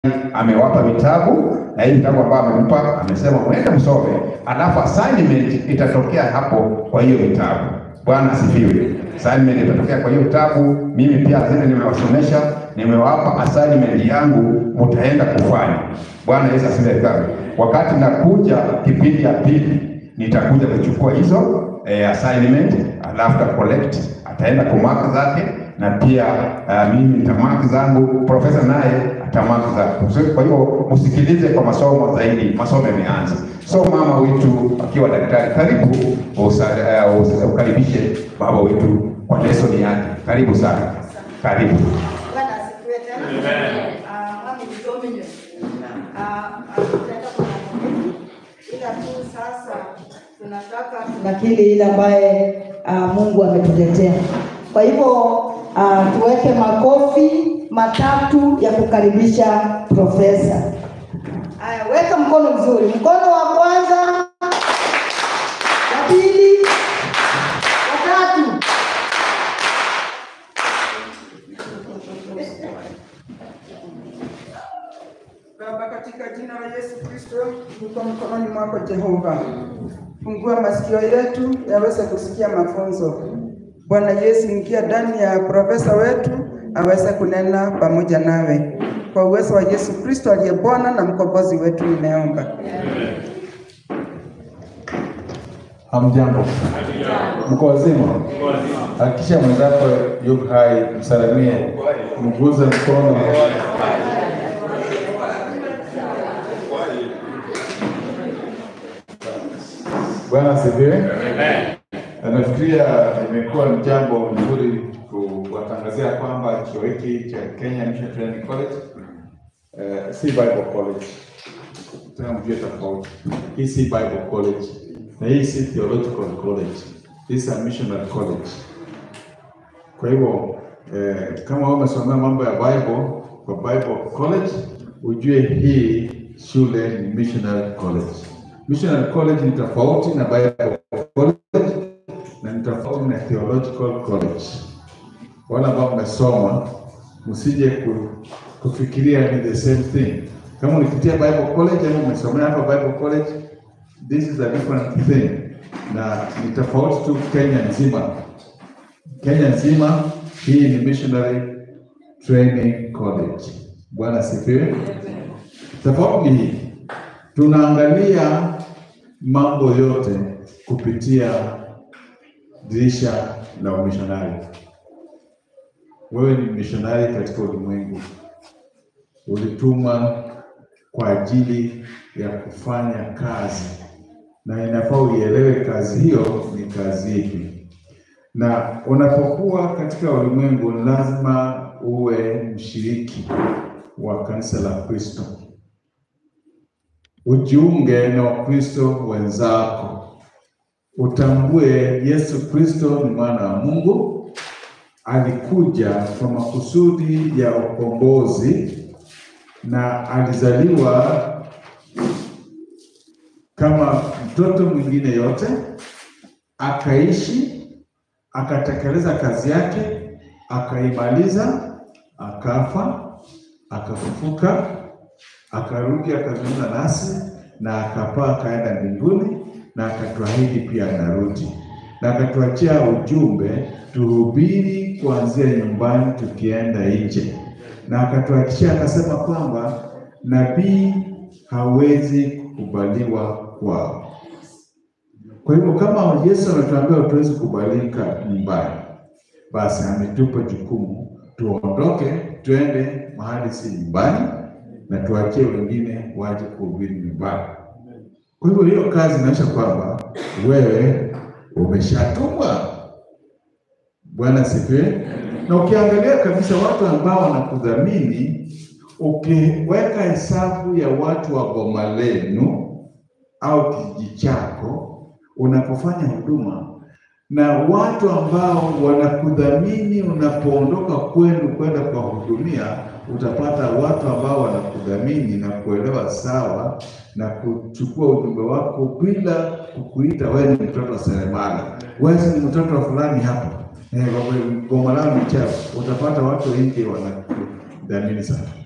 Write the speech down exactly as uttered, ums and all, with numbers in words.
amewapa vitabu na hivi vitabu ambavyo amempa amesema mwende msome, alafu assignment itatokea hapo kwa hiyo vitabu. Bwana asifiwe. Assignment itatokea kwa hiyo vitabu. Mimi pia zile nimewasomesha, nimewapa assignment yangu, mtaenda kufanya. Bwana Yesu asifiwe. Wakati nakuja kipindi ya pili nitakuja kuchukua hizo eh, assignment, alafu ta collect, ataenda kwa mark zake na pia uh, mimi nitamark zangu, profesa naye atamark zake. Kwa hiyo msikilize kwa masomo zaidi, masomo yameanza. So mama wetu akiwa daktari, karibu ukaribishe baba wetu kwa lesson yake. Karibu sana. Karibu. Bwana asifiwe tena. Amen. Ah, mami mdominyo. Ah, tutaenda kwa ila tu sasa tunataka tunakili ile ambaye uh, Mungu ametuletea. Kwa hivyo uh, tuweke makofi matatu ya kukaribisha profesa. Haya, weka mkono mzuri. Mkono wa kwanza, wa pili, wa tatu. Baba, katika jina la Yesu Kristo, niko mkononi mwako Jehova. Fungua masikio yetu yaweze kusikia mafunzo. Bwana Yesu, ingia ndani ya profesa wetu aweze kunena pamoja nawe. Kwa uwezo wa Yesu Kristo aliye Bwana na mkombozi wetu nimeomba. Hamjambo. Mko wazima? Hakikisha mwenzako yuko hai, msalimie, mguze mkono. Bwana asifiwe. Amen. Nafikiria imekuwa ni jambo nzuri kuwatangazia kwamba chuo hiki cha Kenya Mission Training College uh, si Bible College. Tuna mjue tofauti. Hii si Bible College na hii si Theological College. Hii is a missionary college. Kwa hivyo eh, kama wewe umesomea mambo ya Bible kwa Bible College, ujue hii shule ni missionary college. Missionary college ni tofauti na Bible college na ni tofauti na theological college. Wala ambao mmesoma msije kufikiria ni the same thing. Kama ulipitia Bible college au umesomea hapa Bible college, this is a different thing. Na ni tofauti tu Kenya nzima. Kenya nzima hii ni missionary training college. Bwana asifiwe. Tofauti ni hii. Tunaangalia mambo yote kupitia dirisha la umishonari. Wewe ni mishonari katika ulimwengu. Ulitumwa kwa ajili ya kufanya kazi. Na inafaa uielewe kazi hiyo ni kazi ipi. Na unapokuwa katika ulimwengu lazima uwe mshiriki wa kanisa la Kristo. Ujiunge na Wakristo wenzako. Utambue Yesu Kristo ni mwana wa Mungu. Alikuja kwa makusudi ya ukombozi na alizaliwa kama mtoto mwingine yote, akaishi, akatekeleza kazi yake, akaimaliza, akafa, akafufuka, akarudi akazungumza nasi na akapaa akaenda mbinguni na akatuahidi pia anarudi. Na akatuachia ujumbe tuhubiri kuanzia nyumbani tukienda nje. Na akatuhakikishia akasema kwamba nabii hawezi kukubaliwa kwao. Kwa hivyo kama Yesu anatuambia tuwezi kubalika nyumbani, basi ametupa jukumu tuondoke tuende mahali si nyumbani na tuachie wengine waje kuhubiri nyumbani. Kwa hivyo hiyo kazi inaonyesha kwamba wewe umeshatumwa. Bwana sifiwe. Na ukiangalia kabisa watu ambao wanakudhamini, ukiweka hesabu ya watu wa boma lenu au kijiji chako unapofanya huduma, na watu ambao wanakudhamini unapoondoka kwenu kwenda kuwahudumia, utapata watu ambao wanakudhamini na kuelewa sawa na kuchukua ujumbe wako bila kukuita wewe ni mtoto wa seremala, wewe ni mtoto wa fulani hapa, eh, boma lao ni chafu. Utapata watu wengi wanakudhamini sana.